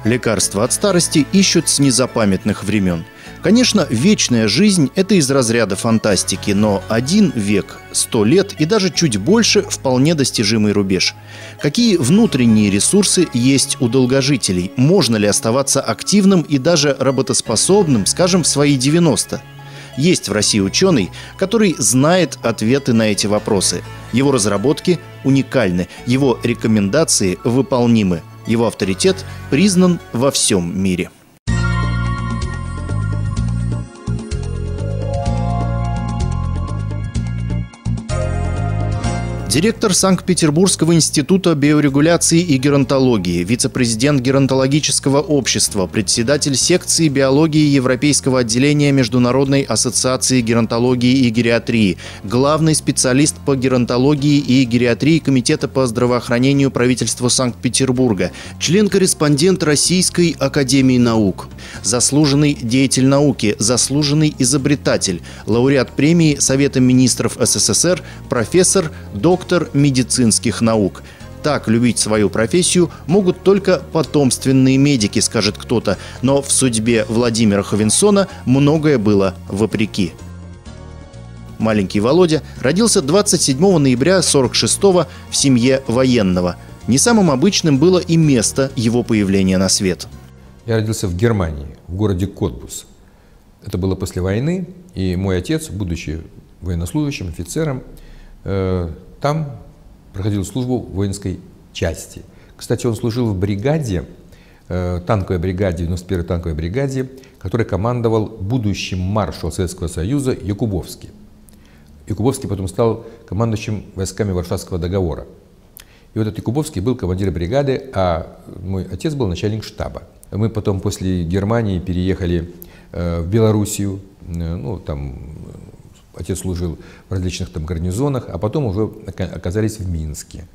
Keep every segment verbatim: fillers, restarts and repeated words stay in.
Лекарства от старости ищут с незапамятных времен. Конечно, вечная жизнь – это из разряда фантастики, но один век, сто лет и даже чуть больше – вполне достижимый рубеж. Какие внутренние ресурсы есть у долгожителей? Можно ли оставаться активным и даже работоспособным, скажем, в свои девяносто? Есть в России ученый, который знает ответы на эти вопросы. Его разработки уникальны, его рекомендации выполнимы. Его авторитет признан во всем мире. Директор Санкт-Петербургского института биорегуляции и геронтологии, вице-президент геронтологического общества, председатель секции биологии Европейского отделения Международной ассоциации геронтологии и гериатрии, главный специалист по геронтологии и гериатрии Комитета по здравоохранению правительства Санкт-Петербурга, член-корреспондент Российской академии наук, заслуженный деятель науки, заслуженный изобретатель, лауреат премии Совета министров СССР, профессор, доктор доктор медицинских наук. Так любить свою профессию могут только потомственные медики, скажет кто-то, но в судьбе Владимира Ховенсона многое было вопреки. Маленький Володя родился двадцать седьмого ноября сорок шестого в семье военного. Не самым обычным было и место его появления на свет. Я родился в Германии, в городе Котбус. Это было после войны, и мой отец, будучи военнослужащим, офицером, э там проходил службу в воинской части. Кстати, он служил в бригаде, э, танковой бригаде, девяносто первой танковой бригаде, которой командовал будущим маршал Советского Союза Якубовский. Якубовский потом стал командующим войсками Варшавского договора. И вот этот Якубовский был командир бригады, а мой отец был начальник штаба. Мы потом после Германии переехали э, в Белоруссию, э, ну, там... Отец служил в различных там гарнизонах, а потом уже оказались в Минске.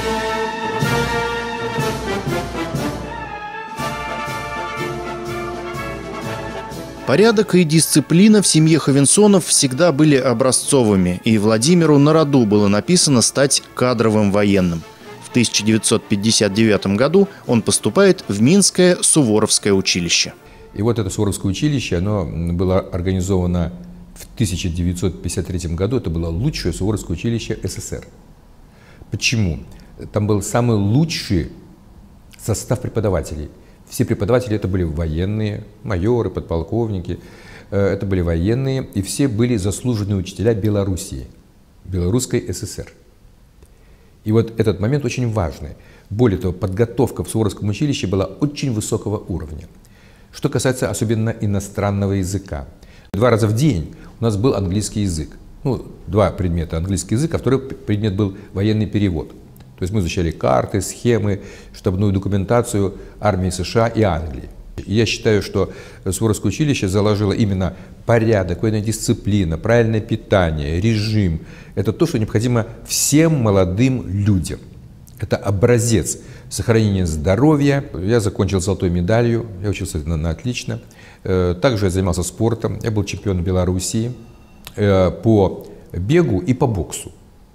Порядок и дисциплина в семье Ховенсонов всегда были образцовыми, и Владимиру на роду было написано стать кадровым военным. В тысяча девятьсот пятьдесят девятом году он поступает в Минское Суворовское училище. И вот это Суворовское училище, оно было организовано в тысяча девятьсот пятьдесят третьем году. Это было лучшее Суворовское училище СССР. Почему? Там был самый лучший состав преподавателей. Все преподаватели это были военные, майоры, подполковники. Это были военные, и все были заслуженные учителя Белоруссии, Белорусской ССР. И вот этот момент очень важный. Более того, подготовка в Суворовском училище была очень высокого уровня. Что касается особенно иностранного языка. Два раза в день у нас был английский язык. Ну, два предмета. Английский язык, а второй предмет был военный перевод. То есть мы изучали карты, схемы, штабную документацию армии США и Англии. И я считаю, что Суворовское училище заложило именно порядок, военная дисциплина, правильное питание, режим. Это то, что необходимо всем молодым людям. Это образец сохранения здоровья. Я закончил золотой медалью, я учился на, на отлично. Также я занимался спортом, я был чемпионом Белоруссии по бегу и по боксу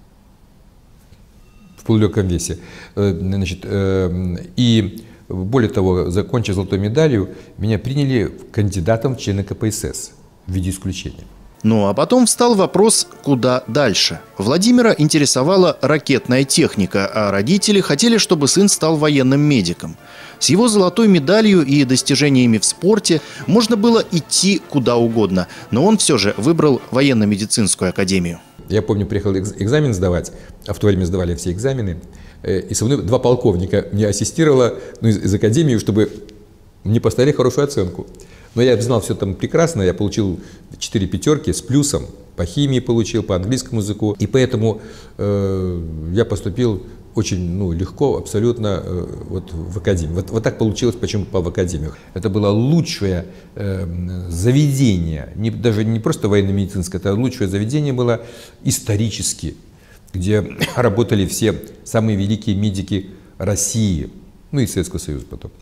в полулегком весе. Значит, и более того, закончив золотой медалью, меня приняли кандидатом в члены ка пэ эс эс в виде исключения. Ну а потом встал вопрос, куда дальше. Владимира интересовала ракетная техника, а родители хотели, чтобы сын стал военным медиком. С его золотой медалью и достижениями в спорте можно было идти куда угодно, но он все же выбрал военно-медицинскую академию. Я помню, приехал экзамен сдавать, а в то время сдавали все экзамены, и со мной два полковника мне ассистировало, ну, из, из академии, чтобы мне поставили хорошую оценку. Но я знал все там прекрасно, я получил четыре пятерки с плюсом, по химии получил, по английскому языку. И поэтому э, я поступил очень ну, легко, абсолютно э, вот, в академию. Вот, вот так получилось, почему попал в академию. Это было лучшее э, заведение, не, даже не просто военно-медицинское, это лучшее заведение было исторически, где работали все самые великие медики России, ну и Советского Союза потом.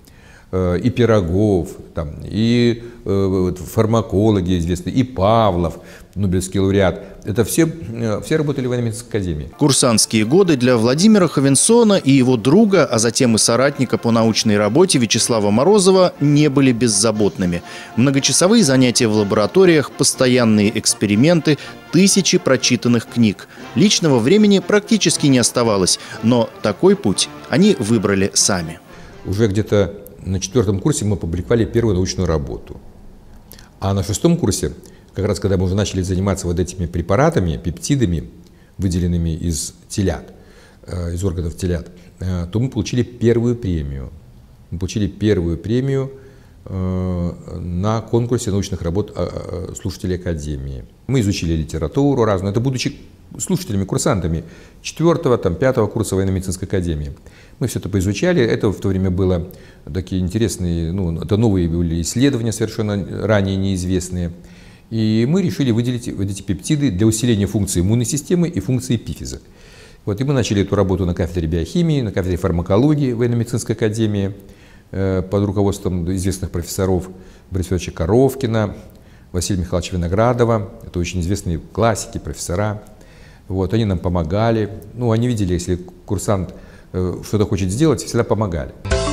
и Пирогов, там, и э, фармакологи известные, и Павлов, Нобелевский лауреат. Это все, все работали в военно-медицинской академии. Курсантские годы для Владимира Ховенсона и его друга, а затем и соратника по научной работе Вячеслава Морозова не были беззаботными. Многочасовые занятия в лабораториях, постоянные эксперименты, тысячи прочитанных книг. Личного времени практически не оставалось, но такой путь они выбрали сами. Уже где-то на четвертом курсе мы опубликовали первую научную работу. А на шестом курсе, как раз когда мы уже начали заниматься вот этими препаратами, пептидами, выделенными из телят, э, из органов телят, э, то мы получили первую премию. Мы получили первую премию э, на конкурсе научных работ э, слушателей Академии. Мы изучили литературу разную, это будучи слушателями, курсантами четвертого, там, пятого курса военно-медицинской академии. Мы все это поизучали, это в то время было такие интересные, ну, это новые были исследования, совершенно ранее неизвестные. И мы решили выделить вот эти пептиды для усиления функции иммунной системы и функции эпифиза. Вот, и мы начали эту работу на кафедре биохимии, на кафедре фармакологии военно-медицинской академии э, под руководством известных профессоров Бориса Федоровича Коровкина, Василия Михайловича Виноградова. Это очень известные классики, профессора. Вот, они нам помогали. Ну, они видели, если курсант э, что-то хочет сделать, всегда помогали.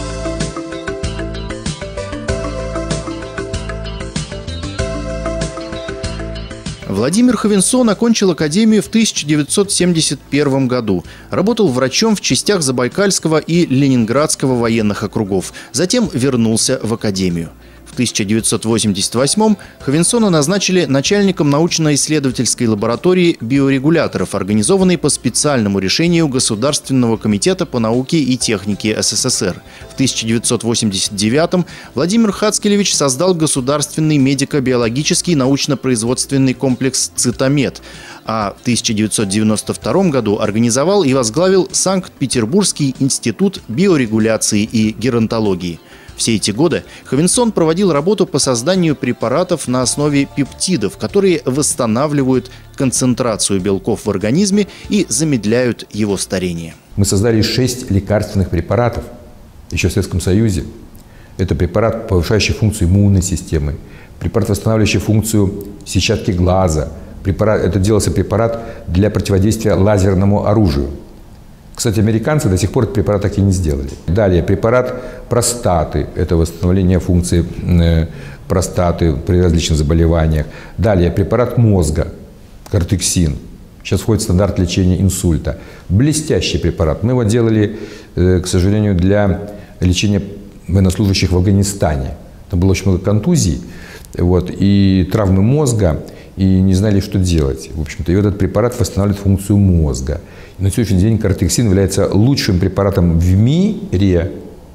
Владимир Ховенсон окончил академию в тысяча девятьсот семьдесят первом году. Работал врачом в частях Забайкальского и Ленинградского военных округов. Затем вернулся в академию. В тысяча девятьсот восемьдесят восьмом Ховенсона назначили начальником научно-исследовательской лаборатории биорегуляторов, организованной по специальному решению Государственного комитета по науке и технике СССР. В тысяча девятьсот восемьдесят девятом Владимир Хацкелевич создал государственный медико-биологический научно-производственный комплекс «Цитомед», а в тысяча девятьсот девяносто втором году организовал и возглавил Санкт-Петербургский институт биорегуляции и геронтологии. Все эти годы Ховенсон проводил работу по созданию препаратов на основе пептидов, которые восстанавливают концентрацию белков в организме и замедляют его старение. Мы создали шесть лекарственных препаратов еще в Советском Союзе. Это препарат, повышающий функцию иммунной системы, препарат, восстанавливающий функцию сетчатки глаза. Препарат, это делался препарат для противодействия лазерному оружию. Кстати, американцы до сих пор этот препарат так и не сделали. Далее, препарат простаты. Это восстановление функции э, простаты при различных заболеваниях. Далее, препарат мозга, кортексин. Сейчас входит в стандарт лечения инсульта. Блестящий препарат. Мы его делали, э, к сожалению, для лечения военнослужащих в Афганистане. Там было очень много контузий, вот, и травмы мозга, и не знали, что делать. В общем-то, и этот препарат восстанавливает функцию мозга. И на сегодняшний день кортексин является лучшим препаратом в мире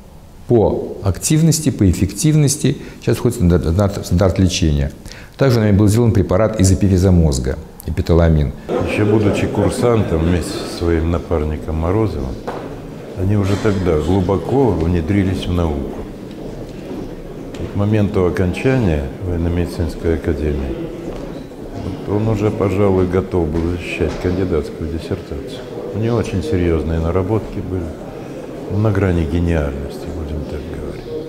по активности, по эффективности. Сейчас входит в стандарт, в стандарт лечения. Также нами был сделан препарат из эпифиза мозга, эпиталамин. Еще будучи курсантом вместе со своим напарником Морозовым, они уже тогда глубоко внедрились в науку. И к моменту окончания военно-медицинской академии он уже, пожалуй, готов был защищать кандидатскую диссертацию. У него очень серьезные наработки были, на грани гениальности, будем так говорить.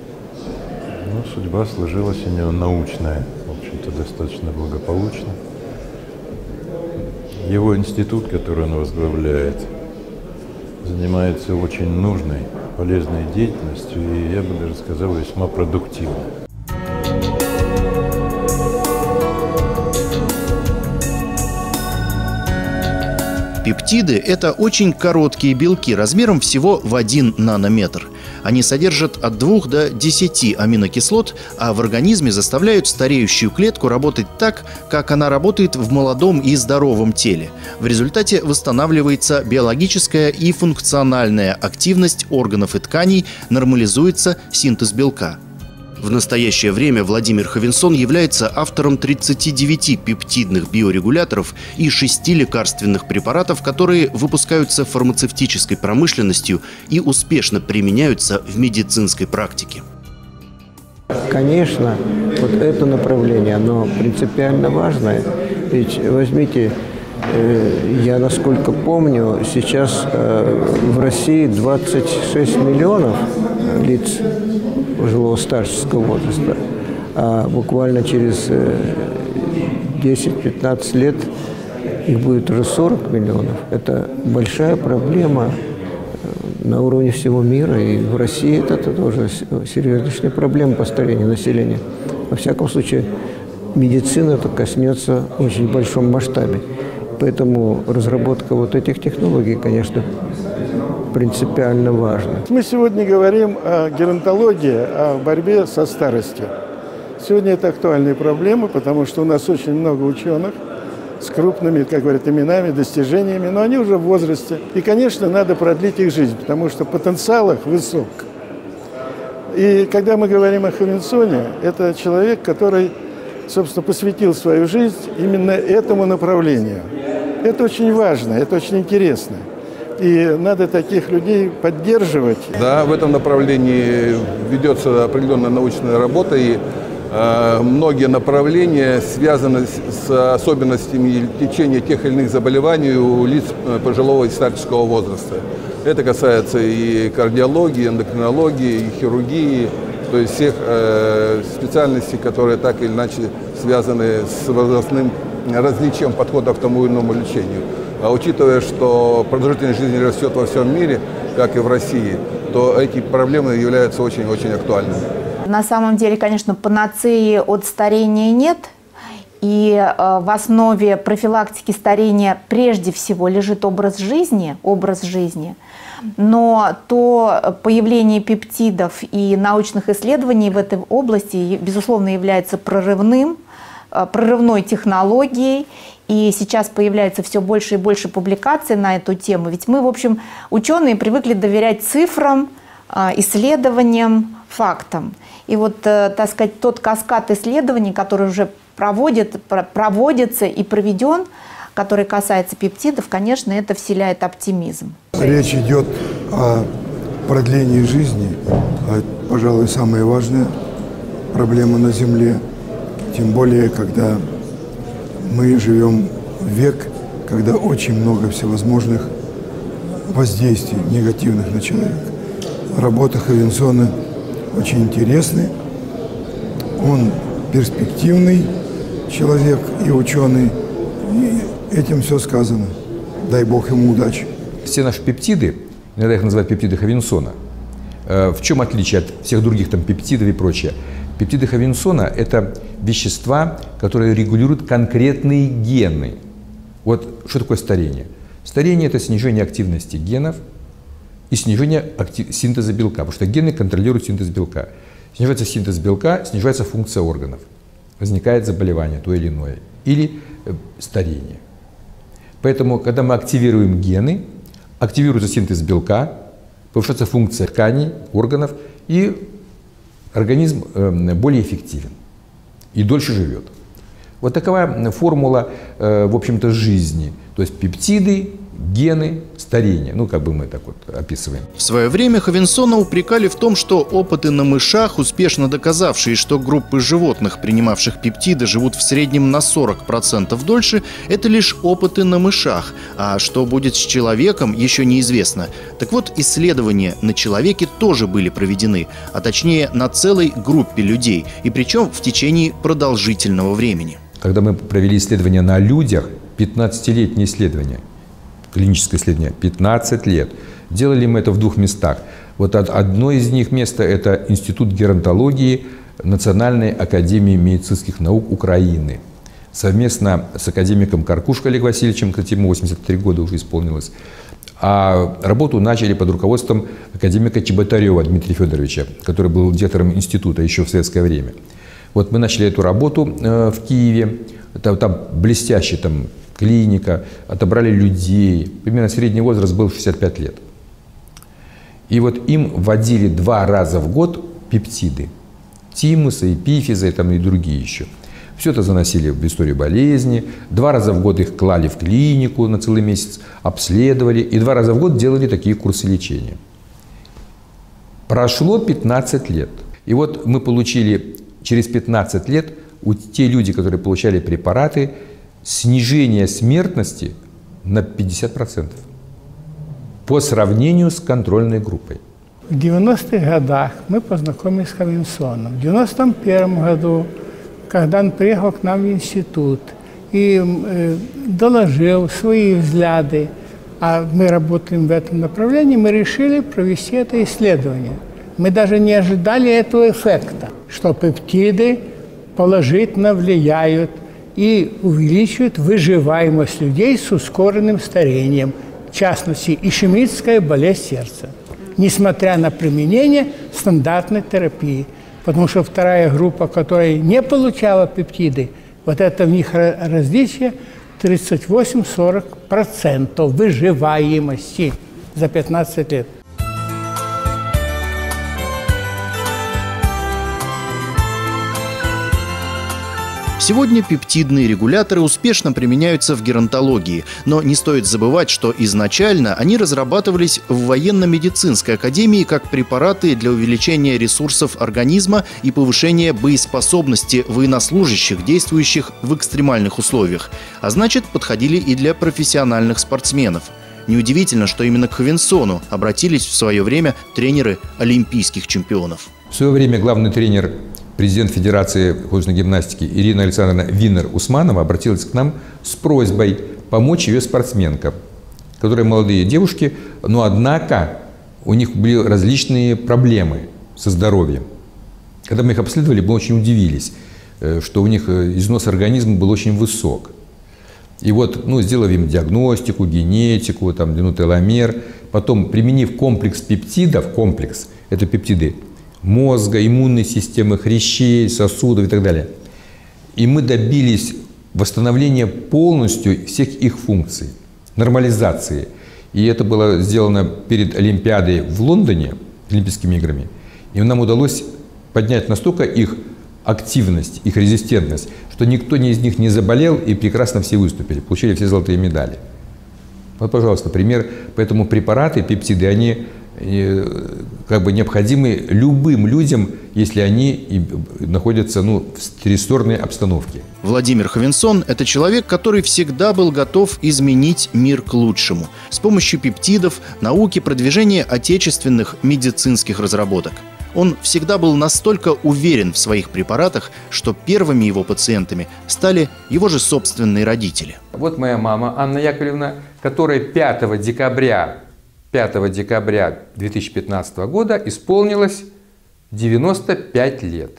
Но судьба сложилась у него научная, в общем-то, достаточно благополучно. Его институт, который он возглавляет, занимается очень нужной, полезной деятельностью и, я бы даже сказал, весьма продуктивной. Пептиды – это очень короткие белки размером всего в один нанометр. Они содержат от двух до десяти аминокислот, а в организме заставляют стареющую клетку работать так, как она работает в молодом и здоровом теле. В результате восстанавливается биологическая и функциональная активность органов и тканей, нормализуется синтез белка. В настоящее время Владимир Ховенсон является автором тридцати девяти пептидных биорегуляторов и шести лекарственных препаратов, которые выпускаются фармацевтической промышленностью и успешно применяются в медицинской практике. Конечно, вот это направление, оно принципиально важное. Ведь возьмите, э, я насколько помню, сейчас э, в России двадцать шесть миллионов лиц пожилого старческого возраста. А буквально через десять-пятнадцать лет их будет уже сорок миллионов. Это большая проблема на уровне всего мира. И в России это, это тоже серьезная проблема по старению населения. Во всяком случае, медицина это коснется в очень большом масштабе. Поэтому разработка вот этих технологий, конечно, принципиально важна. Мы сегодня говорим о геронтологии, о борьбе со старостью. Сегодня это актуальная проблема, потому что у нас очень много ученых с крупными, как говорят, именами, достижениями, но они уже в возрасте. И, конечно, надо продлить их жизнь, потому что потенциал их высок. И когда мы говорим о Хавинсоне, это человек, который, собственно, посвятил свою жизнь именно этому направлению. Это очень важно, это очень интересно. И надо таких людей поддерживать. Да, в этом направлении ведется определенная научная работа, и э, многие направления связаны с, с особенностями лечения тех или иных заболеваний у лиц пожилого и старческого возраста. Это касается и кардиологии, и эндокринологии, и хирургии, то есть всех э, специальностей, которые так или иначе связаны с возрастным различием подходов к тому или иному лечению. А учитывая, что продолжительность жизни растет во всем мире, как и в России, то эти проблемы являются очень-очень актуальными. На самом деле, конечно, панацеи от старения нет. И э, в основе профилактики старения прежде всего лежит образ жизни, образ жизни. Но то появление пептидов и научных исследований в этой области, безусловно, является прорывным, э, прорывной технологией. И сейчас появляется все больше и больше публикаций на эту тему. Ведь мы, в общем, ученые привыкли доверять цифрам, исследованиям, фактам. И вот, так сказать, тот каскад исследований, который уже проводит, проводится и проведен, который касается пептидов, конечно, это вселяет оптимизм. Речь идет о продлении жизни. Пожалуй, самая важная проблема на Земле. Тем более, когда мы живем в век, когда очень много всевозможных воздействий негативных на человека. Работа Хавинсона очень интересная. Он перспективный человек и ученый. И этим все сказано. Дай Бог ему удачи. Все наши пептиды, иногда их называют пептиды Хавинсона, в чем отличие от всех других там пептидов и прочее? Пептиды Хавинсона – это вещества, которые регулируют конкретные гены. Вот что такое старение? Старение – это снижение активности генов и снижение актив... синтеза белка, потому что гены контролируют синтез белка. Снижается синтез белка, снижается функция органов. Возникает заболевание то или иное, или э, старение. Поэтому, когда мы активируем гены, активируется синтез белка, повышается функция тканей, органов, и организм более эффективен и дольше живет. Вот такова формула, в общем-то, жизни. То есть пептиды, гены, старение. Ну, как бы мы так вот описываем. В свое время Хавинсона упрекали в том, что опыты на мышах, успешно доказавшие, что группы животных, принимавших пептиды, живут в среднем на сорок процентов дольше, это лишь опыты на мышах. А что будет с человеком, еще неизвестно. Так вот, исследования на человеке тоже были проведены, а точнее на целой группе людей, и причем в течение продолжительного времени. Когда мы провели исследования на людях, пятнадцатилетние исследования, клиническое исследование, пятнадцать лет. Делали мы это в двух местах. Вот одно из них место – это Институт геронтологии Национальной академии медицинских наук Украины. Совместно с академиком Каркушко Олегом Васильевичем, кстати, ему восемьдесят три года уже исполнилось. А работу начали под руководством академика Чеботарева Дмитрия Федоровича, который был директором института еще в советское время. Вот мы начали эту работу э, в Киеве. Там, там блестящая там, клиника, отобрали людей. Примерно средний возраст был шестьдесят пять лет. И вот им вводили два раза в год пептиды. Тимуса, эпифиза там, и другие еще. Все это заносили в историю болезни. Два раза в год их клали в клинику на целый месяц, обследовали. И два раза в год делали такие курсы лечения. Прошло пятнадцать лет. И вот мы получили через пятнадцать лет у те люди, которые получали препараты, снижение смертности на пятьдесят процентов по сравнению с контрольной группой. В девяностых годах мы познакомились с Ховенсоном. В девяносто первом году, когда он приехал к нам в институт и э, доложил свои взгляды, а мы работаем в этом направлении, мы решили провести это исследование. Мы даже не ожидали этого эффекта, что пептиды положительно влияют и увеличивают выживаемость людей с ускоренным старением, в частности, ишемическая болезнь сердца, несмотря на применение стандартной терапии. Потому что вторая группа, которая не получала пептиды, вот это в них различие тридцать восемь — сорок процентов выживаемости за пятнадцать лет. Сегодня пептидные регуляторы успешно применяются в геронтологии, но не стоит забывать, что изначально они разрабатывались в военно-медицинской академии как препараты для увеличения ресурсов организма и повышения боеспособности военнослужащих, действующих в экстремальных условиях, а значит, подходили и для профессиональных спортсменов. Неудивительно, что именно к Ховенсону обратились в свое время тренеры олимпийских чемпионов. В свое время главный тренер, президент Федерации художественной гимнастики Ирина Александровна Винер-Усманова обратилась к нам с просьбой помочь ее спортсменкам, которые молодые девушки, но однако у них были различные проблемы со здоровьем. Когда мы их обследовали, мы очень удивились, что у них износ организма был очень высок. И вот, ну, сделав им диагностику, генетику, там, длину теломер, потом применив комплекс пептидов, комплекс, это пептиды мозга, иммунной системы, хрящей, сосудов и так далее. И мы добились восстановления полностью всех их функций, нормализации. И это было сделано перед Олимпиадой в Лондоне, Олимпийскими играми. И нам удалось поднять настолько их активность, их резистентность, что никто из них не заболел и прекрасно все выступили, получили все золотые медали. Вот, пожалуйста, пример. Поэтому препараты, пептиды, они как бы необходимы любым людям, если они находятся, ну, в стрессорной обстановке. Владимир Ховенсон – это человек, который всегда был готов изменить мир к лучшему с помощью пептидов, науки, продвижения отечественных медицинских разработок. Он всегда был настолько уверен в своих препаратах, что первыми его пациентами стали его же собственные родители. Вот моя мама Анна Яковлевна, которая пятого декабря две тысячи пятнадцатого года исполнилось девяносто пять лет.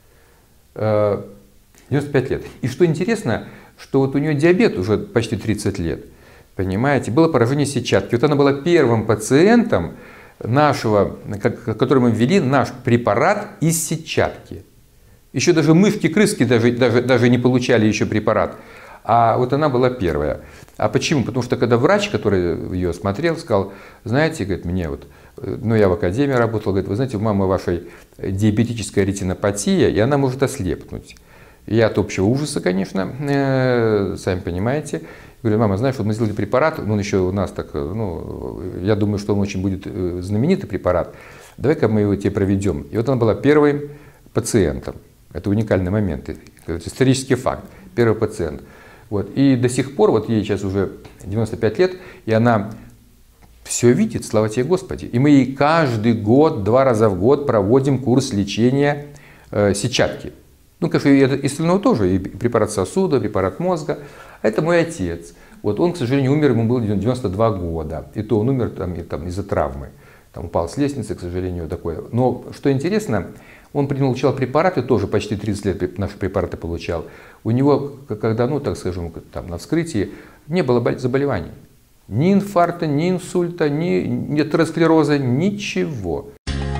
девяносто пять лет. И что интересно, что вот у нее диабет уже почти тридцать лет. Понимаете, было поражение сетчатки. Вот она была первым пациентом нашего, который мы ввели наш препарат из сетчатки. Еще даже мышки-крыски даже, даже, даже не получали еще препарат. А вот она была первая. А почему? Потому что когда врач, который ее смотрел, сказал, знаете, говорит, мне вот, ну я в академии работал, говорит, вы знаете, у мамы вашей диабетическая ретинопатия, и она может ослепнуть. Я от общего ужаса, конечно, э, сами понимаете. Говорю, мама, знаешь, вот мы сделали препарат, он еще у нас так, ну, я думаю, что он очень будет знаменитый препарат, давай-ка мы его тебе проведем. И вот она была первым пациентом. Это уникальный момент, это исторический факт, первый пациент. Вот. И до сих пор, вот ей сейчас уже девяносто пять лет, и она все видит, слава тебе Господи. И мы ей каждый год, два раза в год проводим курс лечения э, сетчатки. Ну, конечно, и, и остального тоже, и препарат сосуда, препарат мозга. А это мой отец. Вот он, к сожалению, умер, ему было девяносто два года. И то он умер там, там, из-за травмы. Там упал с лестницы, к сожалению, такое. Но что интересно, он получал препараты, тоже почти тридцать лет наши препараты получал. У него, когда, ну, так скажем, там, на вскрытии, не было заболеваний. Ни инфаркта, ни инсульта, ни, ни атеросклероза, ничего.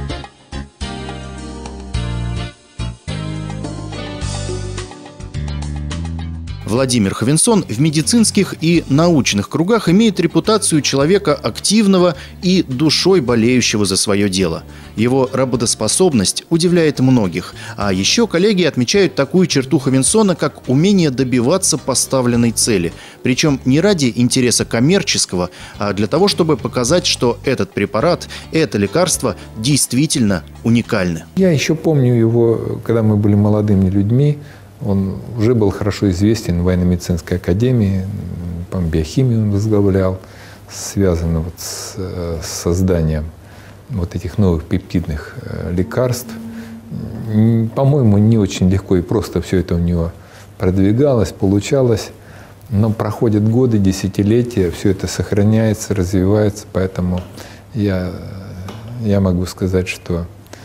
Владимир Ховенсон в медицинских и научных кругах имеет репутацию человека активного и душой болеющего за свое дело. Его работоспособность удивляет многих. А еще коллеги отмечают такую черту Ховенсона, как умение добиваться поставленной цели. Причем не ради интереса коммерческого, а для того, чтобы показать, что этот препарат, это лекарство действительно уникальны. Я еще помню его, когда мы были молодыми людьми. Он уже был хорошо известен в военно-медицинской академии, по-моему, биохимию он возглавлял, связанную вот с, с созданием вот этих новых пептидных лекарств. По-моему, не очень легко и просто все это у него продвигалось, получалось. Но проходят годы, десятилетия, все это сохраняется, развивается. Поэтому я, я могу сказать, что,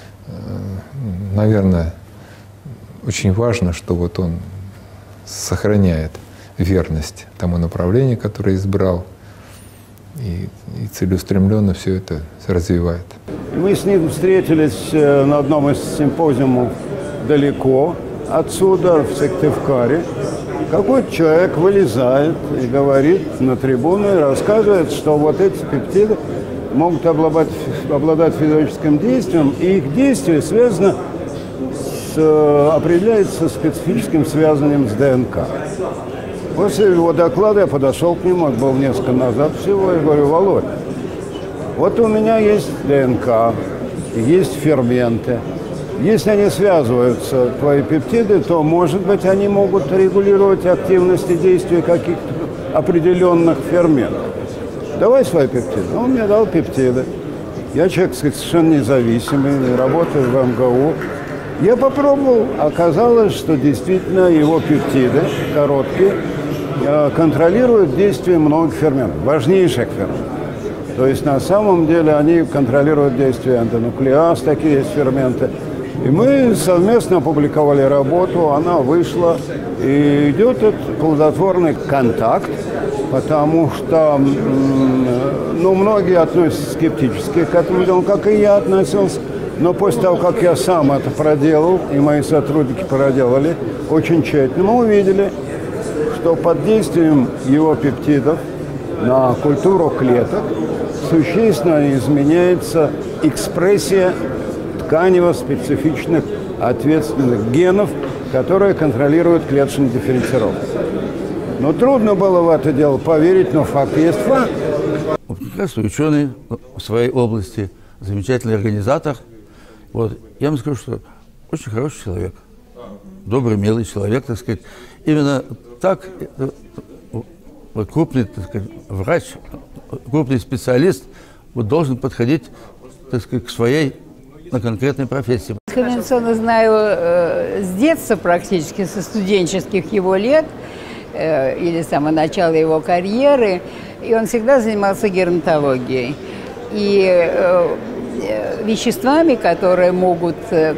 наверное, очень важно, что вот он сохраняет верность тому направлению, которое избрал, и, и целеустремленно все это развивает. Мы с ним встретились на одном из симпозиумов далеко отсюда, в Сыктывкаре. Какой-то человек вылезает и говорит на трибуну, и рассказывает, что вот эти пептиды могут обладать, обладать физиологическим действием, и их действие связано с, определяется специфическим связыванием с ДНК. После его доклада я подошел к нему, это было несколько назад всего, и говорю: Володь, вот у меня есть ДНК, есть ферменты. Если они связываются, твои пептиды, то, может быть, они могут регулировать активность и действие каких-то определенных ферментов. Давай свои пептиды. Он мне дал пептиды. Я человек, так сказать, совершенно независимый, работаю в эм гэ у. Я попробовал, оказалось, что действительно его пептиды короткие контролируют действие многих ферментов, важнейших ферментов. То есть на самом деле они контролируют действие эндонуклеаз, такие есть ферменты. И мы совместно опубликовали работу, она вышла, и идет этот плодотворный контакт, потому что, ну, многие относятся скептически к этому делу, как и я относился. Но после того, как я сам это проделал, и мои сотрудники проделали очень тщательно, мы увидели, что под действием его пептидов на культуру клеток существенно изменяется экспрессия тканево-специфичных ответственных генов, которые контролируют клеточную дифференцировку. Но трудно было в это дело поверить, но факт есть факт. Прекрасный ученый в своей области, замечательный организатор. Вот. Я вам скажу, что очень хороший человек, добрый, милый человек, так сказать. Именно так вот, крупный, так сказать, врач, крупный специалист вот, должен подходить, так сказать, к своей на конкретной профессии. Хавинсона знаю э, с детства практически, со студенческих его лет, э, или с самого начала его карьеры, и он всегда занимался геронтологией. И э, веществами, которые могут э,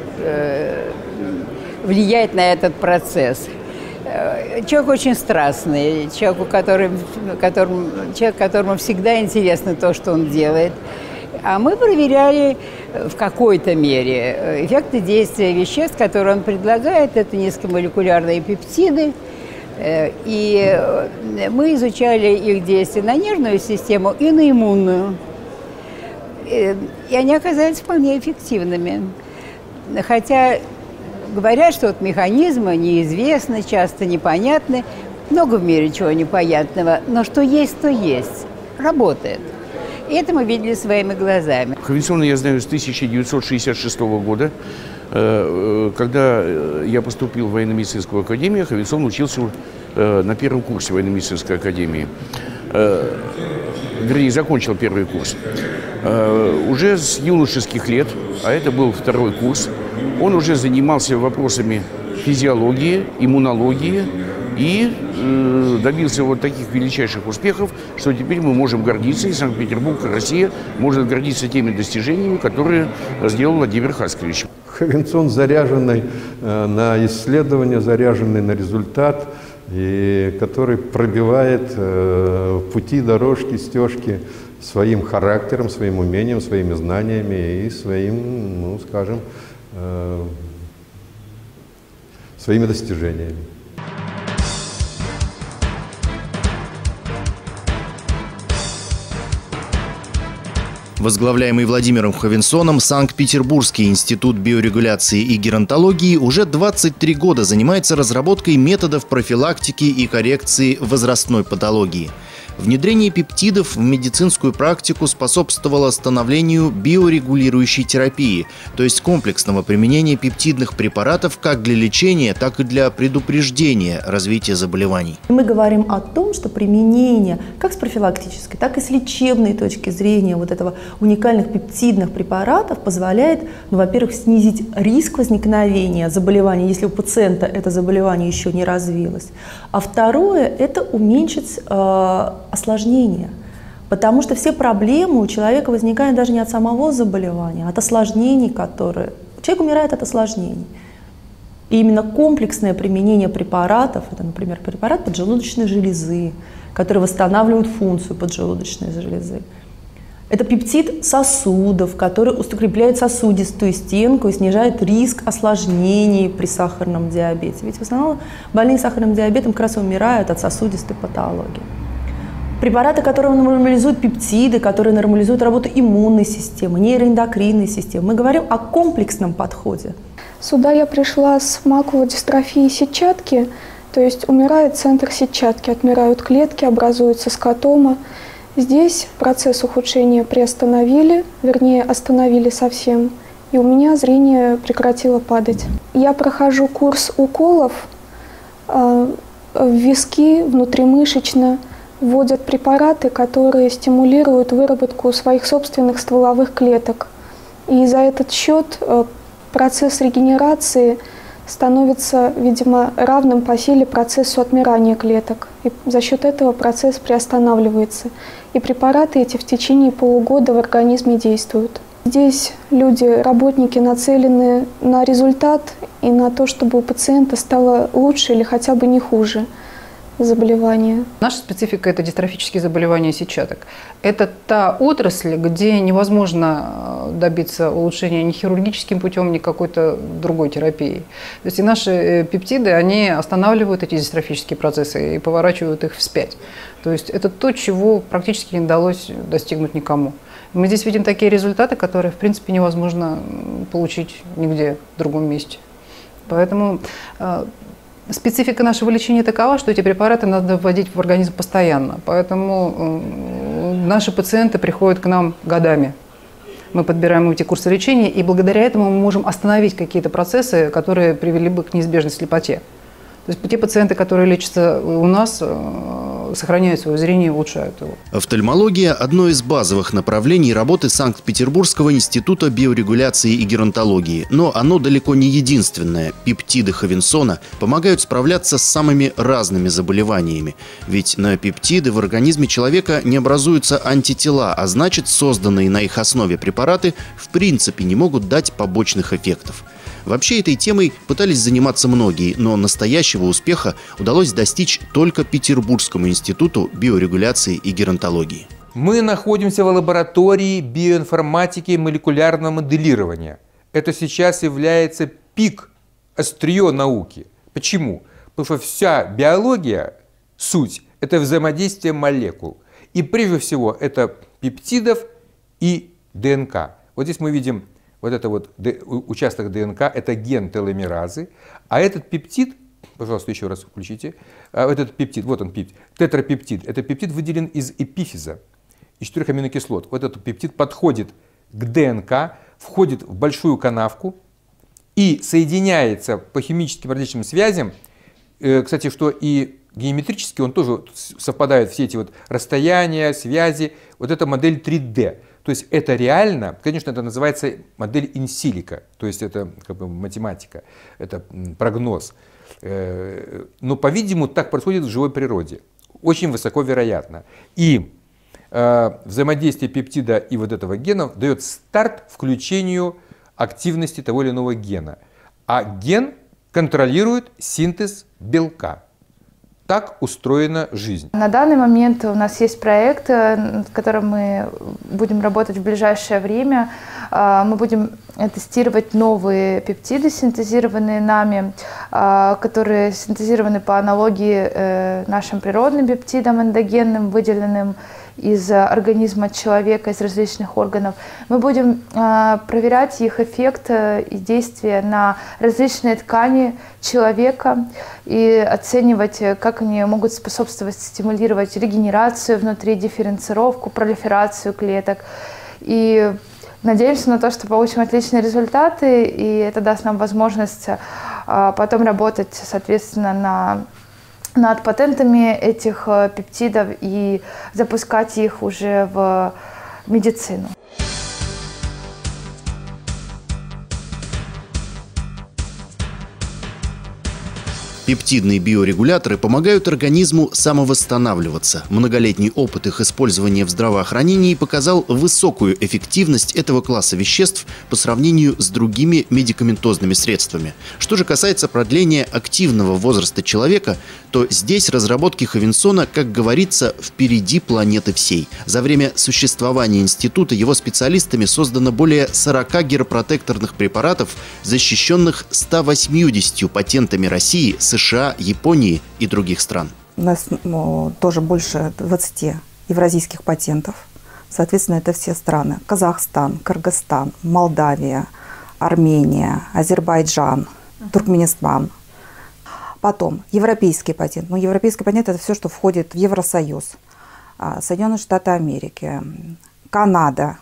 влиять на этот процесс. Человек очень страстный, человек, который, которому, человек, которому всегда интересно то, что он делает. А мы проверяли в какой-то мере эффекты действия веществ, которые он предлагает. Это низкомолекулярные пептиды. И мы изучали их действие на нервную систему и на иммунную. И они оказались вполне эффективными. Хотя говорят, что вот механизмы неизвестны, часто непонятны. Много в мире чего непонятного, но что есть, то есть. Работает. И это мы видели своими глазами. Хавинсона я знаю с тысяча девятьсот шестьдесят шестого года. Когда я поступил в военно-медицинскую академию, Хавинсон учился на первом курсе военно-медицинской академии. Вернее, закончил первый курс. Уже с юношеских лет, а это был второй курс, он уже занимался вопросами физиологии, иммунологии и э, добился вот таких величайших успехов, что теперь мы можем гордиться, и Санкт-Петербург, и Россия может гордиться теми достижениями, которые сделал Владимир Хаскевич. Хавинсон заряженный э, на исследование, заряженный на результат, и который пробивает э, пути, дорожки, стежки своим характером, своим умением, своими знаниями и своим, ну, скажем, э, своими достижениями. Возглавляемый Владимиром Хавинсоном Санкт-Петербургский институт биорегуляции и геронтологии уже двадцать три года занимается разработкой методов профилактики и коррекции возрастной патологии. Внедрение пептидов в медицинскую практику способствовало становлению биорегулирующей терапии, то есть комплексного применения пептидных препаратов как для лечения, так и для предупреждения развития заболеваний. Мы говорим о том, что применение как с профилактической, так и с лечебной точки зрения вот этого уникальных пептидных препаратов позволяет, ну, во-первых, снизить риск возникновения заболевания, если у пациента это заболевание еще не развилось. А второе – это уменьшить э, осложнения. Потому что все проблемы у человека возникают даже не от самого заболевания, а от осложнений, которые… Человек умирает от осложнений. И именно комплексное применение препаратов, это, например, препарат поджелудочной железы, который восстанавливает функцию поджелудочной железы. Это пептид сосудов, который укрепляет сосудистую стенку и снижает риск осложнений при сахарном диабете. Ведь в основном больные сахарным диабетом как раз умирают от сосудистой патологии. Препараты, которые нормализуют пептиды, которые нормализуют работу иммунной системы, нейроэндокринной системы. Мы говорим о комплексном подходе. Сюда я пришла с макулой дистрофией сетчатки, то есть умирает центр сетчатки, отмирают клетки, образуется скотома. Здесь процесс ухудшения приостановили, вернее остановили совсем, и у меня зрение прекратило падать. Я прохожу курс уколов, э, в виски внутримышечно вводят препараты, которые стимулируют выработку своих собственных стволовых клеток. И за этот счет э, процесс регенерации становится, видимо, равным по силе процессу отмирания клеток. И за счет этого процесс приостанавливается. И препараты эти в течение полугода в организме действуют. Здесь люди, работники нацелены на результат и на то, чтобы у пациента стало лучше или хотя бы не хуже заболевания. Наша специфика – это дистрофические заболевания сетчаток. Это та отрасль, где невозможно добиться улучшения ни хирургическим путем, ни какой-то другой терапией. То есть и наши пептиды, они останавливают эти дистрофические процессы и поворачивают их вспять. То есть это то, чего практически не удалось достигнуть никому. Мы здесь видим такие результаты, которые, в принципе, невозможно получить нигде в другом месте. Поэтому специфика нашего лечения такова, что эти препараты надо вводить в организм постоянно. Поэтому наши пациенты приходят к нам годами. Мы подбираем эти курсы лечения, и благодаря этому мы можем остановить какие-то процессы, которые привели бы к неизбежной слепоте. То есть те пациенты, которые лечатся у нас, сохраняют свое зрение и улучшают его. Офтальмология – одно из базовых направлений работы Санкт-Петербургского института биорегуляции и геронтологии. Но оно далеко не единственное. Пептиды Хавинсона помогают справляться с самыми разными заболеваниями. Ведь на пептиды в организме человека не образуются антитела, а значит, созданные на их основе препараты в принципе не могут дать побочных эффектов. Вообще этой темой пытались заниматься многие, но настоящего успеха удалось достичь только Петербургскому институту биорегуляции и геронтологии. Мы находимся в лаборатории биоинформатики и молекулярного моделирования. Это сейчас является пик, острие науки. Почему? Потому что вся биология, суть, это взаимодействие молекул. И прежде всего это пептидов и ДНК. Вот здесь мы видим вот это вот участок ДНК, это ген теломеразы, а этот пептид, пожалуйста, еще раз включите, этот пептид, вот он пептид, тетрапептид, это пептид выделен из эпифиза, из четырех аминокислот. Вот этот пептид подходит к ДНК, входит в большую канавку и соединяется по химическим различным связям, кстати, что и геометрически он тоже совпадает, все эти вот расстояния, связи, вот эта модель три дэ. То есть это реально, конечно, это называется модель инсилика, то есть это как бы математика, это прогноз. Но, по-видимому, так происходит в живой природе. Очень высоко вероятно. И э, взаимодействие пептида и вот этого гена дает старт включению активности того или иного гена. А ген контролирует синтез белка. Так устроена жизнь. На данный момент у нас есть проект, над которым мы будем работать в ближайшее время. Мы будем тестировать новые пептиды, синтезированные нами, которые синтезированы по аналогии нашим природным пептидам эндогенным, выделенным из организма человека, из различных органов. Мы будем э, проверять их эффект и действие на различные ткани человека и оценивать, как они могут способствовать, стимулировать регенерацию внутри, дифференцировку, пролиферацию клеток. И надеемся на то, что получим отличные результаты, и это даст нам возможность э, потом работать, соответственно, на над патентами этих пептидов и запускать их уже в медицину. Пептидные биорегуляторы помогают организму самовосстанавливаться. Многолетний опыт их использования в здравоохранении показал высокую эффективность этого класса веществ по сравнению с другими медикаментозными средствами. Что же касается продления активного возраста человека, то здесь разработки Ховенсона, как говорится, впереди планеты всей. За время существования института его специалистами создано более сорока геропротекторных препаратов, защищенных ста восьмидесятью патентами России, США, Японии и других стран. У нас ну, тоже больше двадцати евразийских патентов. Соответственно, это все страны. Казахстан, Кыргызстан, Молдавия, Армения, Азербайджан, Туркменистан. Потом европейский патент. Ну, европейский патент – это все, что входит в Евросоюз. Соединенные Штаты Америки, Канада,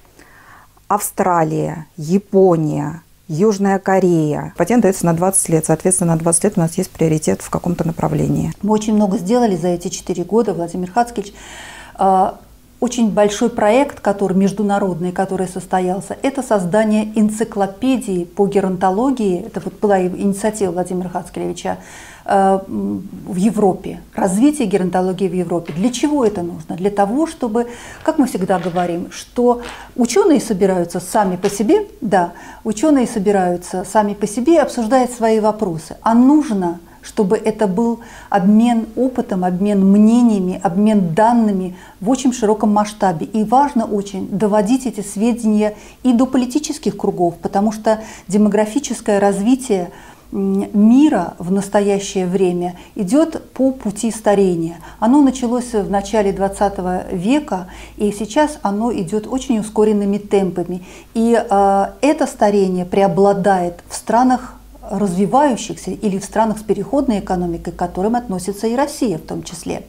Австралия, Япония, Южная Корея. Патент дается на двадцать лет. Соответственно, на двадцать лет у нас есть приоритет в каком-то направлении. Мы очень много сделали за эти четыре года, Владимир Хацкевич. Очень большой проект, который международный, который состоялся, это создание энциклопедии по геронтологии. Это вот была инициатива Владимира Хацкевича в Европе. Развитие геронтологии в Европе. Для чего это нужно? Для того, чтобы, как мы всегда говорим, что ученые собираются сами по себе, да, ученые собираются сами по себе и обсуждают свои вопросы. А нужно, чтобы это был обмен опытом, обмен мнениями, обмен данными в очень широком масштабе. И важно очень доводить эти сведения и до политических кругов, потому что демографическое развитие мира в настоящее время идет по пути старения. Оно началось в начале двадцатого века, и сейчас оно идет очень ускоренными темпами. И э, это старение преобладает в странах развивающихся или в странах с переходной экономикой, к которым относится и Россия в том числе.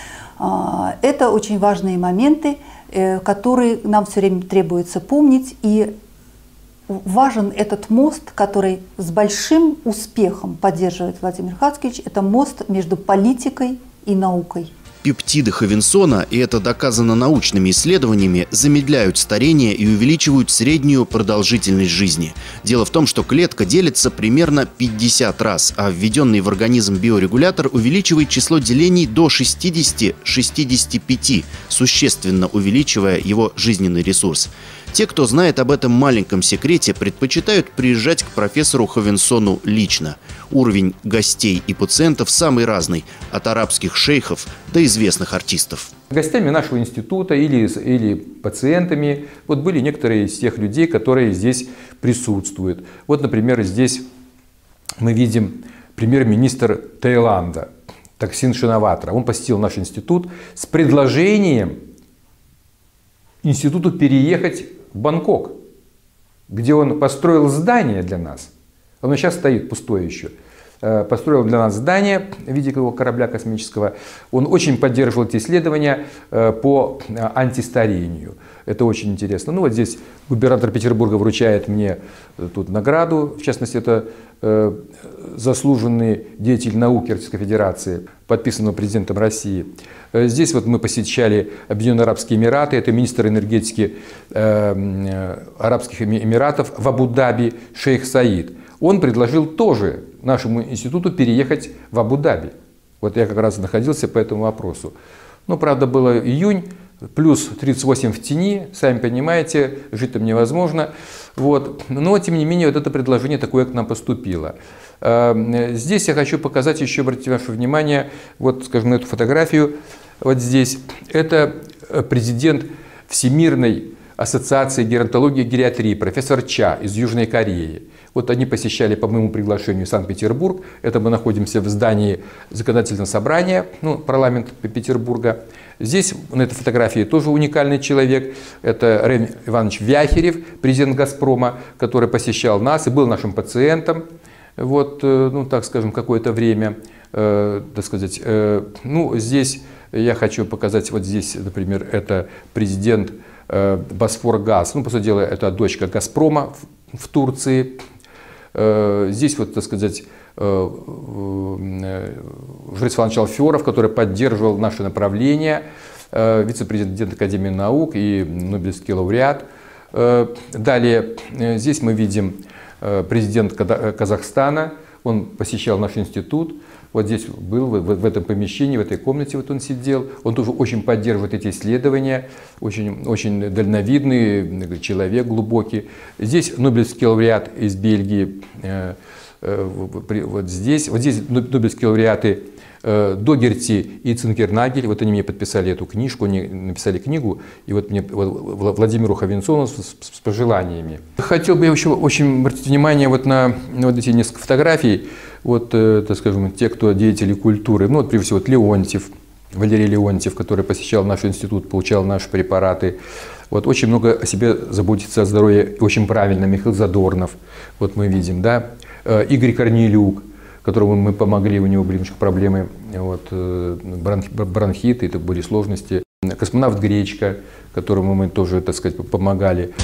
Это очень важные моменты, которые нам все время требуется помнить. И важен этот мост, который с большим успехом поддерживает Владимир Хацкевич. Это мост между политикой и наукой. Пептиды Ховенсона, и это доказано научными исследованиями, замедляют старение и увеличивают среднюю продолжительность жизни. Дело в том, что клетка делится примерно пятьдесят раз, а введенный в организм биорегулятор увеличивает число делений до шестидесяти — шестидесяти пяти, существенно увеличивая его жизненный ресурс. Те, кто знает об этом маленьком секрете, предпочитают приезжать к профессору Ховенсону лично. Уровень гостей и пациентов самый разный, от арабских шейхов до известных артистов. Гостями нашего института или, или пациентами вот были некоторые из тех людей, которые здесь присутствуют. Вот, например, здесь мы видим премьер-министр Таиланда Таксин Шинаватра. Он посетил наш институт с предложением институту переехать в Бангкок, где он построил здание для нас. Оно сейчас стоит пустое еще. Построил для нас здание в виде его корабля космического. Он очень поддерживал эти исследования по антистарению. Это очень интересно. Ну вот здесь губернатор Петербурга вручает мне тут награду. В частности, это заслуженный деятель науки Российской Федерации, подписанного президентом России. Здесь вот мы посещали Объединенные Арабские Эмираты. Это министр энергетики Арабских Эмиратов в Абу-Даби шейх Саид. Он предложил тоже нашему институту переехать в Абу-Даби. Вот я как раз находился по этому вопросу. Ну, правда, было июнь, плюс тридцать восемь в тени, сами понимаете, жить там невозможно. Вот. Но, тем не менее, вот это предложение такое к нам поступило. Здесь я хочу показать еще, обратите ваше внимание, вот, скажем, на эту фотографию. Вот здесь. Это президент Всемирной Ассоциации геронтологии и гериатрии, профессор Ча из Южной Кореи. Вот они посещали по моему приглашению Санкт-Петербург. Это мы находимся в здании законодательного собрания, ну, парламент Петербурга. Здесь на этой фотографии тоже уникальный человек. Это Рем Иванович Вяхерев, президент «Газпрома», который посещал нас и был нашим пациентом. Вот, ну, так скажем, какое-то время, э, так сказать. Э, ну, здесь я хочу показать, вот здесь, например, это президент э, «Босфоргаз». Ну, по сути дела, это дочка «Газпрома» в, в Турции. Э, здесь, вот, так сказать, э, э, Жрец Иванович Алферов, который поддерживал наше направление, э, вице-президент Академии наук и Нобелевский лауреат. Э, далее, э, здесь мы видим президент Казахстана, он посещал наш институт, вот здесь был, в, в этом помещении, в этой комнате вот он сидел, он тоже очень поддерживает эти исследования, очень, очень дальновидный человек, глубокий. Здесь Нобелевский лауреат из Бельгии, вот здесь, вот здесь Нобелевские лауреаты Догерти и Цинкернагель, вот они мне подписали эту книжку, они написали книгу, и вот мне вот, Владимиру Ховенсону с, с, с пожеланиями. Хотел бы я еще очень обратить внимание вот на вот эти несколько фотографий, вот, э, так скажем, те, кто деятели культуры, ну вот прежде всего вот Леонтьев, Валерий Леонтьев, который посещал наш институт, получал наши препараты, вот очень много о себе заботится, о здоровье, очень правильно, Михаил Задорнов, вот мы видим, да, э, Игорь Корнелюк, которому мы помогли, у него были немножко проблемы, вот, бронх, бронхиты, это были сложности. Космонавт Гречка, которому мы тоже, так сказать, помогали.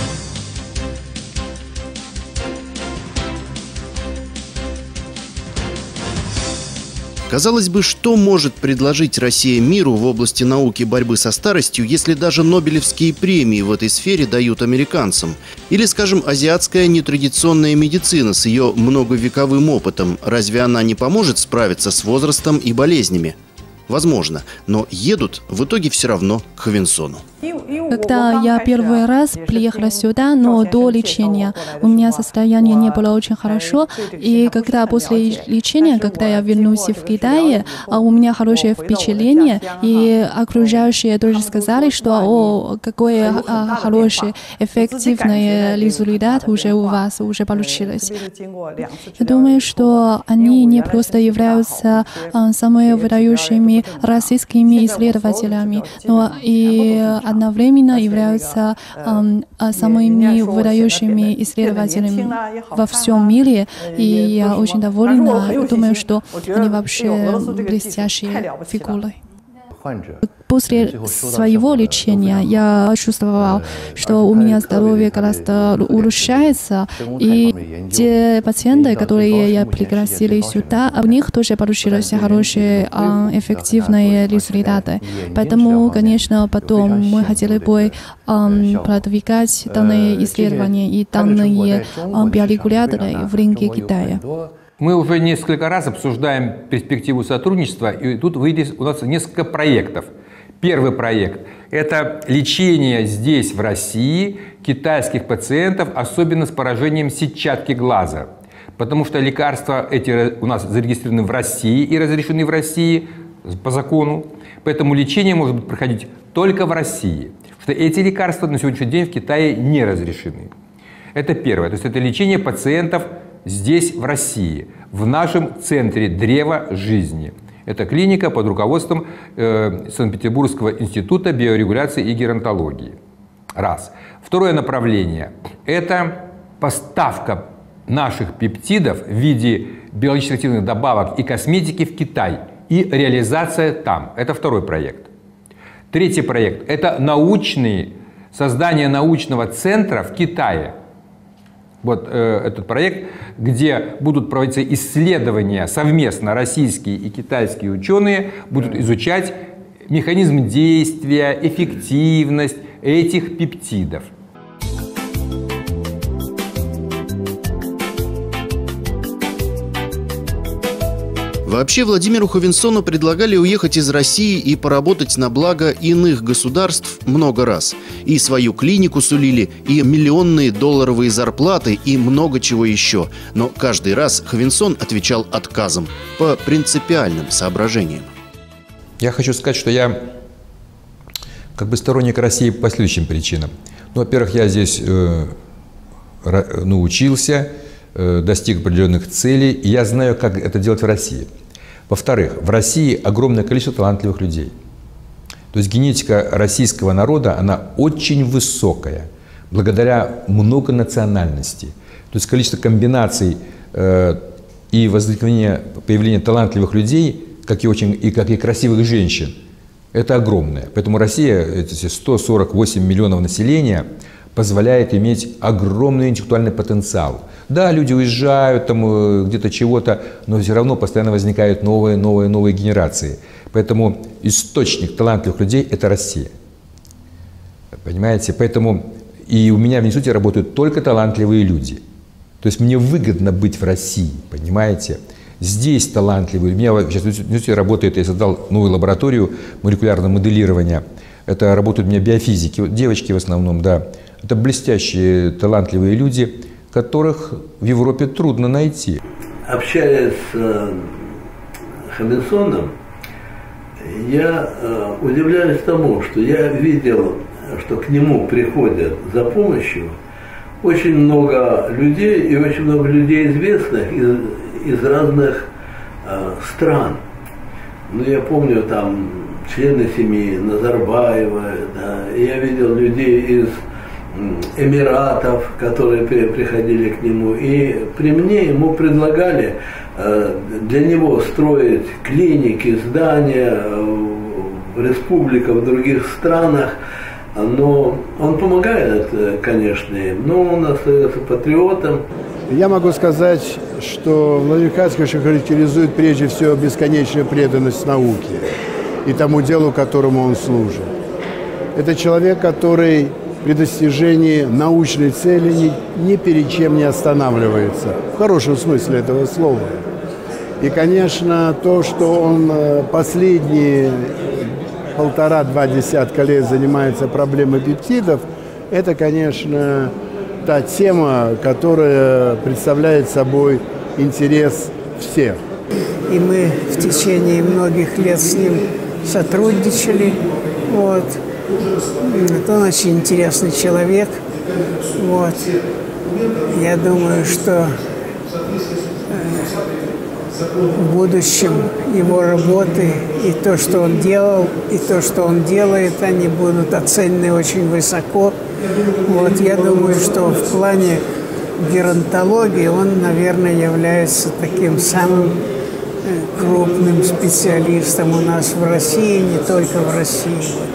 Казалось бы, что может предложить Россия миру в области науки и борьбы со старостью, если даже Нобелевские премии в этой сфере дают американцам? Или, скажем, азиатская нетрадиционная медицина с ее многовековым опытом, разве она не поможет справиться с возрастом и болезнями? Возможно, но едут в итоге все равно к Ховенсону. Когда я первый раз приехала сюда, но до лечения у меня состояние не было очень хорошо, и когда после лечения, когда я вернулась в Китай, у меня хорошее впечатление, и окружающие тоже сказали, что о, какой а, хороший, эффективный результат уже у вас уже получилось. Я думаю, что они не просто являются а, самыми выдающими российскими исследователями, но и одновременно являются эм, самыми выдающими исследователями во всем мире. И я очень довольна, думаю, что они вообще блестящие фигуры. После своего лечения я чувствовала, что у меня здоровье гораздо улучшается, и те пациенты, которые я пригласила сюда, у них тоже получились хорошие, эффективные результаты. Поэтому, конечно, потом мы хотели бы продвигать данные исследования и данные биорегуляторы в рынке Китая. Мы уже несколько раз обсуждаем перспективу сотрудничества, и тут выйдет у нас несколько проектов. Первый проект – это лечение здесь, в России, китайских пациентов, особенно с поражением сетчатки глаза. Потому что лекарства эти у нас зарегистрированы в России и разрешены в России по закону. Поэтому лечение может быть проходить только в России. Потому что эти лекарства на сегодняшний день в Китае не разрешены. Это первое. То есть это лечение пациентов здесь, в России, в нашем центре «Древо жизни». Это клиника под руководством э, Санкт-Петербургского института биорегуляции и геронтологии. Раз. Второе направление – это поставка наших пептидов в виде биологически активных добавок и косметики в Китай и реализация там. Это второй проект. Третий проект – это научный, создание научного центра в Китае. Вот э, этот проект, где будут проводиться исследования совместно, российские и китайские ученые будут изучать механизм действия, эффективность этих пептидов. Вообще Владимиру Ховенсону предлагали уехать из России и поработать на благо иных государств много раз. И свою клинику сулили, и миллионные долларовые зарплаты, и много чего еще. Но каждый раз Ховенсон отвечал отказом по принципиальным соображениям. Я хочу сказать, что я как бы сторонник России по следующим причинам. Ну, во-первых, я здесь э, научился, э, достиг определенных целей, и я знаю, как это делать в России. Во-вторых, в России огромное количество талантливых людей. То есть генетика российского народа, она очень высокая, благодаря многонациональности. То есть количество комбинаций э, и возникновение, появление талантливых людей, как и, очень, и, как и красивых женщин, это огромное. Поэтому Россия, эти сто сорок восемь миллионов населения, позволяет иметь огромный интеллектуальный потенциал. Да, люди уезжают, там где-то чего-то, но все равно постоянно возникают новые, новые, новые генерации. Поэтому источник талантливых людей – это Россия. Понимаете? Поэтому и у меня в институте работают только талантливые люди. То есть мне выгодно быть в России, понимаете? Здесь талантливые. У меня сейчас в институте работает, я создал новую лабораторию молекулярного моделирования. Это работают у меня биофизики, девочки в основном, да. Это блестящие, талантливые люди, которых в Европе трудно найти. Общаясь с э, Хавинсоном, я э, удивляюсь тому, что я видел, что к нему приходят за помощью очень много людей, и очень много людей известных из, из разных э, стран. Ну, я помню, там, члены семьи Назарбаева, да, я видел людей из Эмиратов, которые приходили к нему, и при мне ему предлагали э, для него строить клиники, здания в республиках, в других странах. Но он помогает, конечно, им, но он остается патриотом. Я могу сказать, что Владимир Хацкевич характеризует прежде всего бесконечную преданность науке и тому делу, которому он служит. Это человек, который при достижении научной цели ни, ни перед чем не останавливается, в хорошем смысле этого слова. И, конечно, то, что он последние полтора-два десятка лет занимается проблемой пептидов, это, конечно, та тема, которая представляет собой интерес всех. И мы в течение многих лет с ним сотрудничали. Вот. Он очень интересный человек. Вот. Я думаю, что в будущем его работы и то, что он делал, и то, что он делает, они будут оценены очень высоко. Вот, я думаю, что в плане геронтологии он, наверное, является таким самым крупным специалистом у нас в России, не только в России.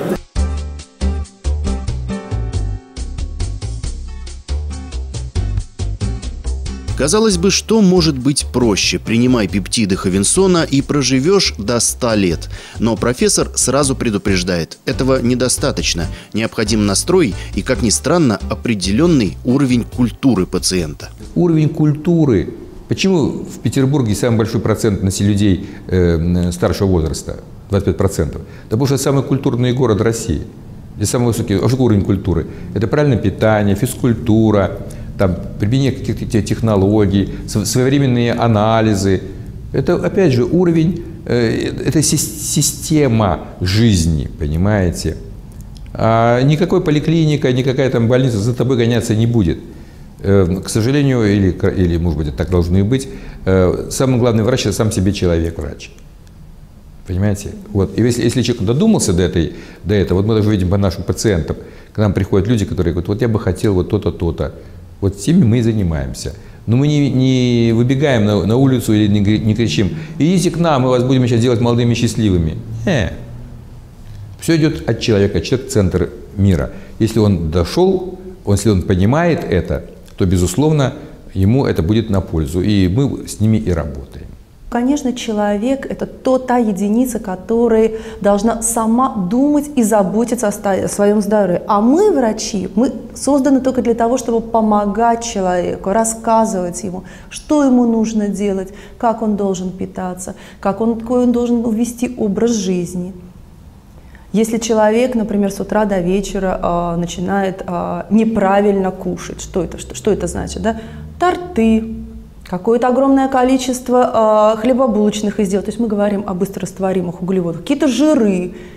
Казалось бы, что может быть проще? Принимай пептиды Хавинсона и проживешь до ста лет. Но профессор сразу предупреждает, этого недостаточно. Необходим настрой и, как ни странно, определенный уровень культуры пациента. Уровень культуры. Почему в Петербурге самый большой процент людей э, старшего возраста? двадцать пять процентов. Да потому что это самый культурный город России. Здесь самый высокий а что уровень культуры. Это правильное питание, физкультура, там, применение каких-то технологий, своевременные анализы. Это, опять же, уровень, э, это система жизни, понимаете? А никакой поликлиника, никакая там больница за тобой гоняться не будет. Э, к сожалению, или, или, может быть, так должно и быть, э, самый главный врач – это сам себе человек, врач. Понимаете? Вот. И если, если человек додумался до, этой, до этого, вот мы даже видим по нашим пациентам, к нам приходят люди, которые говорят, вот я бы хотел вот то-то, то-то. Вот теми мы и занимаемся. Но мы не, не выбегаем на, на улицу или не, не кричим: идите к нам, мы вас будем сейчас делать молодыми и счастливыми. Не. Все идет от человека, человек – центр мира. Если он дошел, если он понимает это, то, безусловно, ему это будет на пользу. И мы с ними и работаем. Конечно, человек – это то, та единица, которая должна сама думать и заботиться о своем здоровье. А мы, врачи, мы созданы только для того, чтобы помогать человеку, рассказывать ему, что ему нужно делать, как он должен питаться, как он, какой он должен вести образ жизни. Если человек, например, с утра до вечера э, начинает э, неправильно кушать, что это, что, что это значит? Да? Торты, какое-то огромное количество э, хлебобулочных изделий, то есть мы говорим о быстрорастворимых углеводах, какие-то жиры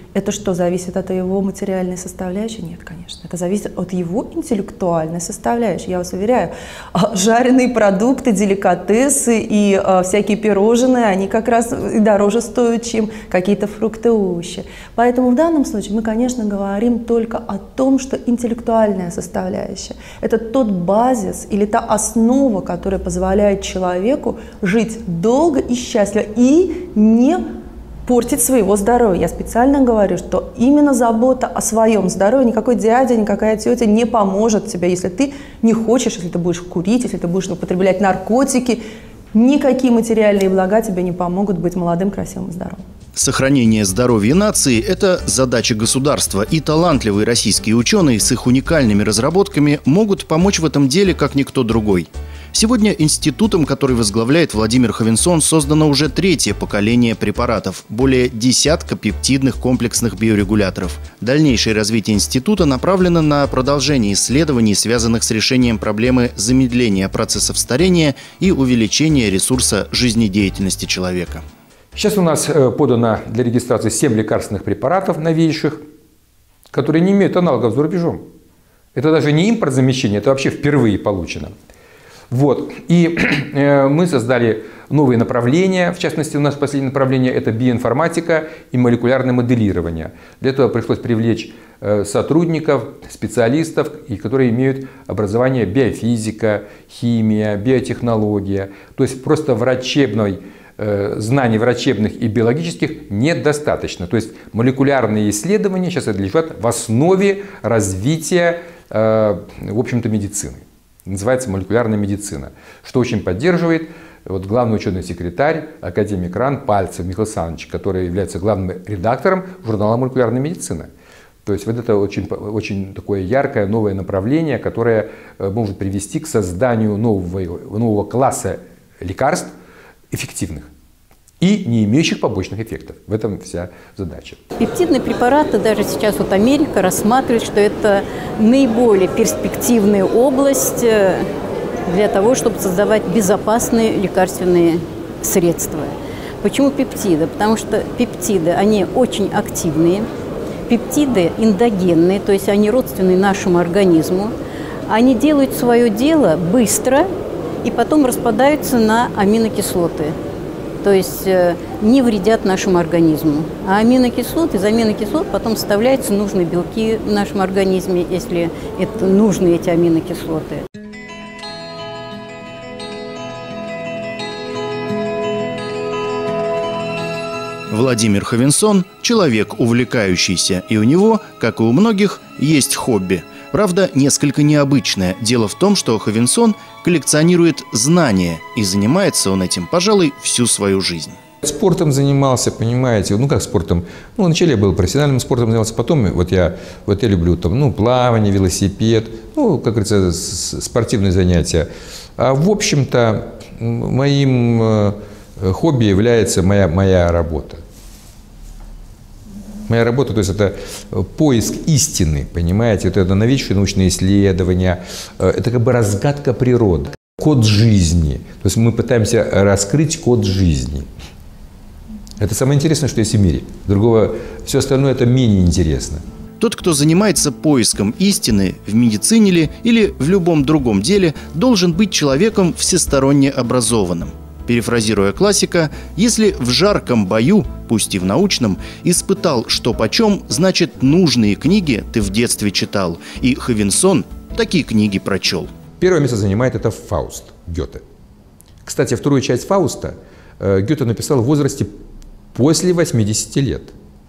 Это что, зависит от его материальной составляющей? Нет, конечно. Это зависит от его интеллектуальной составляющей. Я вас уверяю, жареные продукты, деликатесы и а, всякие пирожные, они как раз и дороже стоят, чем какие-то фрукты и овощи. Поэтому в данном случае мы, конечно, говорим только о том, что интеллектуальная составляющая – это тот базис или та основа, которая позволяет человеку жить долго и счастливо и не портить своего здоровья. Я специально говорю, что именно забота о своем здоровье, никакой дядя, никакая тетя не поможет тебе, если ты не хочешь, если ты будешь курить, если ты будешь употреблять наркотики. Никакие материальные блага тебе не помогут быть молодым, красивым и здоровым. Сохранение здоровья нации – это задача государства, и талантливые российские ученые с их уникальными разработками могут помочь в этом деле, как никто другой. Сегодня институтом, который возглавляет Владимир Ховенсон, создано уже третье поколение препаратов, более десятка пептидных комплексных биорегуляторов. Дальнейшее развитие института направлено на продолжение исследований, связанных с решением проблемы замедления процессов старения и увеличения ресурса жизнедеятельности человека. Сейчас у нас подано для регистрации семь лекарственных препаратов новейших, которые не имеют аналогов за рубежом. Это даже не импортзамещение, это вообще впервые получено. Вот. И э, мы создали новые направления. В частности, у нас последнее направление – это биоинформатика и молекулярное моделирование. Для этого пришлось привлечь э, сотрудников, специалистов, и которые имеют образование биофизика, химия, биотехнология. То есть просто врачебной э, знаний врачебных и биологических недостаточно. То есть молекулярные исследования сейчас лежат в основе развития э, в общем-то, медицины. Называется молекулярная медицина, что очень поддерживает вот, главный ученый секретарь, академик РАН Пальцев Михаил Александрович, который является главным редактором журнала «Молекулярная медицина». То есть вот это очень, очень такое яркое новое направление, которое может привести к созданию нового, нового класса лекарств эффективных и не имеющих побочных эффектов. В этом вся задача. Пептидные препараты, даже сейчас вот Америка рассматривает, что это наиболее перспективная область для того, чтобы создавать безопасные лекарственные средства. Почему пептиды? Потому что пептиды, они очень активные, пептиды эндогенные, то есть они родственны нашему организму. Они делают свое дело быстро и потом распадаются на аминокислоты. То есть не вредят нашему организму. А аминокислоты, из аминокислот потом составляются нужные белки в нашем организме, если это нужны эти аминокислоты. Владимир Ховенсон – человек увлекающийся, и у него, как и у многих, есть хобби. Правда, несколько необычное. Дело в том, что Ховенсон коллекционирует знания, и занимается он этим, пожалуй, всю свою жизнь. Спортом занимался, понимаете, ну как спортом? Ну, вначале я был профессиональным спортом занимался, потом вот я, вот я люблю там, ну, плавание, велосипед, ну, как говорится, спортивные занятия. А в общем-то, моим хобби является моя, моя работа. Моя работа, то есть это поиск истины, понимаете, это новейшие научные исследования, это как бы разгадка природы, код жизни. То есть мы пытаемся раскрыть код жизни. Это самое интересное, что есть в мире. Другого, все остальное это менее интересно. Тот, кто занимается поиском истины в медицине ли или в любом другом деле, должен быть человеком всесторонне образованным. Перефразируя классика, если в жарком бою, пусть и в научном, испытал что почем, значит нужные книги ты в детстве читал. И Ховенсон такие книги прочел. Первое место занимает это «Фауст» Гёте. Кстати, вторую часть «Фауста» Гёте написал в возрасте после восьмидесяти лет.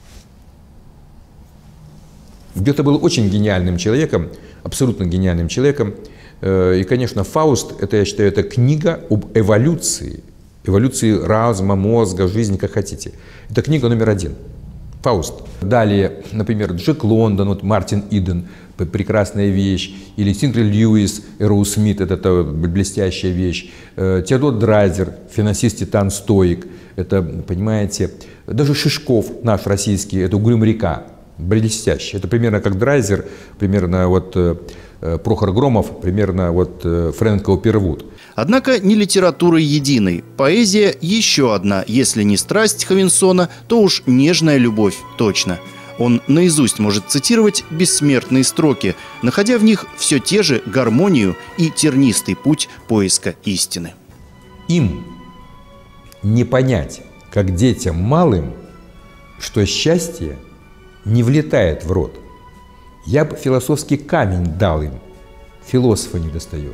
Гёте был очень гениальным человеком, абсолютно гениальным человеком. И, конечно, «Фауст» – это, я считаю, это книга об эволюции. Эволюции разума, мозга, жизни, как хотите. Это книга номер один. «Фауст». Далее, например, Джек Лондон, вот Мартин Иден, прекрасная вещь. Или Синклер Льюис, Эроу Смит, это, это блестящая вещь. Теодор Драйзер, финансист, титан, стоик. Это, понимаете, даже Шишков, наш российский, это «Угрюм река». Блестящий. Это примерно как Драйзер, примерно вот Прохор Громов, примерно вот Фрэнк Каупервуд. Однако не литература единой. Поэзия еще одна. Если не страсть Ховенсона, то уж нежная любовь точно. Он наизусть может цитировать бессмертные строки, находя в них все те же гармонию и тернистый путь поиска истины. Им не понять, как детям малым, что счастье не влетает в рот. Я бы философский камень дал им, философа не достает.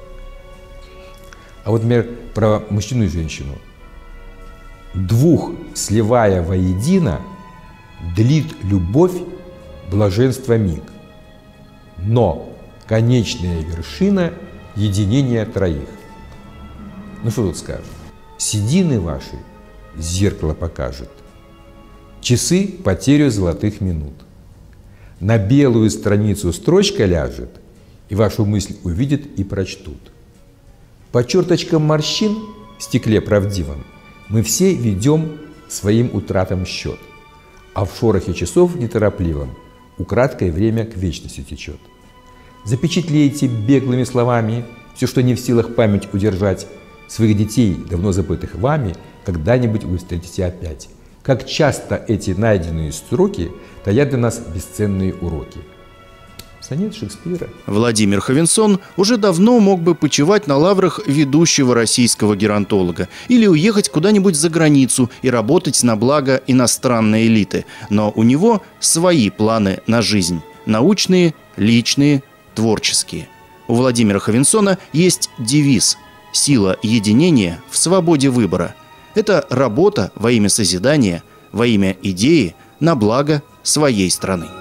А вот, например, про мужчину и женщину. Двух сливая воедино, длит любовь блаженства миг. Но конечная вершина – единения троих. Ну что тут скажешь? Седины ваши зеркало покажет. Часы – потерю золотых минут. На белую страницу строчка ляжет, и вашу мысль увидят и прочтут. По черточкам морщин в стекле правдивом мы все ведем своим утратам счет, а в шорохе часов неторопливом украдкой время к вечности течет. Запечатлейте беглыми словами все, что не в силах память удержать, своих детей, давно забытых вами, когда-нибудь вы встретите опять. Как часто эти найденные строки таят для нас бесценные уроки. Сонет Шекспира. Владимир Ховенсон уже давно мог бы почивать на лаврах ведущего российского геронтолога или уехать куда-нибудь за границу и работать на благо иностранной элиты. Но у него свои планы на жизнь – научные, личные, творческие. У Владимира Ховенсона есть девиз «Сила единения в свободе выбора». Это работа во имя созидания, во имя идеи, на благо своей страны.